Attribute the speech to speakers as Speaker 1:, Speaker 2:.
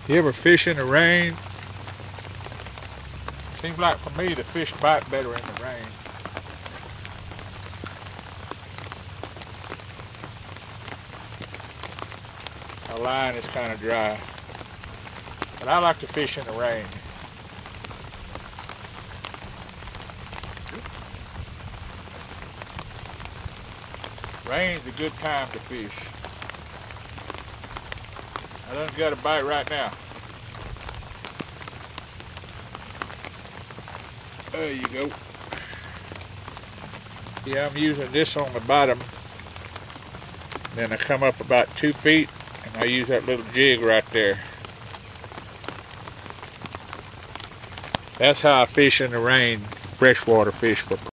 Speaker 1: You ever fish in the rain? Seems like for me the fish bite better in the rain. The line is kind of dry, but I like to fish in the rain. Rain's a good time to fish. I done got a bite right now. There you go. Yeah, I'm using this on the bottom. Then I come up about 2 feet and I use that little jig right there. That's how I fish in the rain, freshwater fish for